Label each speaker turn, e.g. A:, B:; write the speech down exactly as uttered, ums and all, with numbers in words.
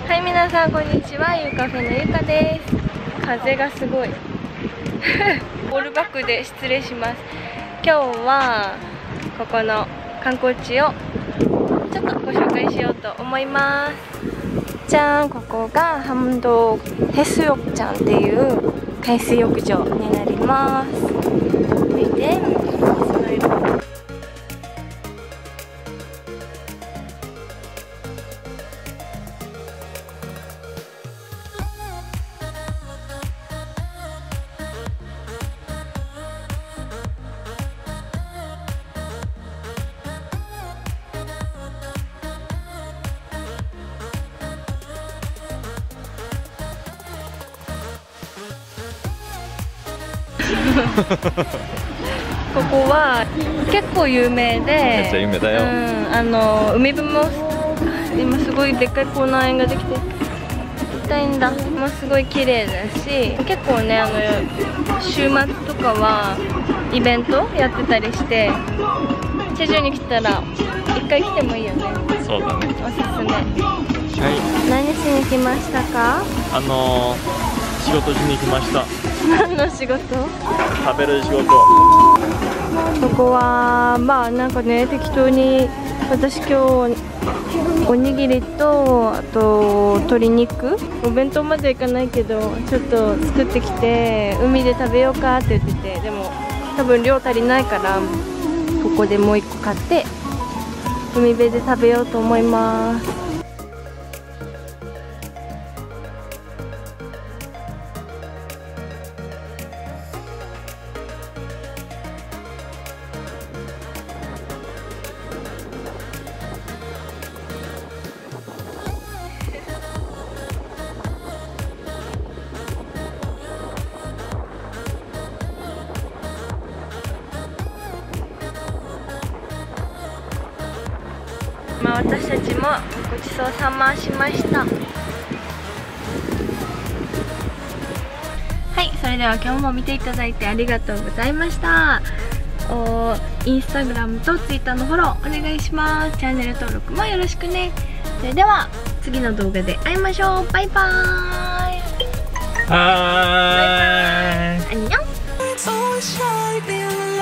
A: はい、皆さんこんにちは。ゆうカフェのゆかです。風がすごいオールバックで失礼します。今日はここの観光地をちょっとご紹介しようと思います。じゃん、ここがハムドヘスヨクちゃんっていう海水浴場になります。見て、ここは結構有名で、
B: めっちゃ有名だよ。
A: うん、あの海辺も今すごいでっかい口内園ができて行きたいんだ。もうすごい綺麗だし、結構ね、あの週末とかはイベントやってたりして、チェジュに来たら一回来てもいいよね。
B: そうだね。
A: おすすめ。
B: はい。
A: 何しに来ましたか？
B: あのー、仕事しに来ました。
A: 何の仕事？
B: 食べる仕事。
A: ここはまあなんかね、適当に私今日おにぎりとあと鶏肉、お弁当まではいかないけどちょっと作ってきて海で食べようかって言ってて、でも多分量足りないからここでもう一個買って海辺で食べようと思います。まあ私たちもごちそうさましました。はい、それでは今日も見ていただいてありがとうございました。おインスタグラムとツイッターのフォローお願いします。チャンネル登録もよろしくね。それでは次の動画で会いましょう。バイバーイ。
B: はーい。
A: アンニョン。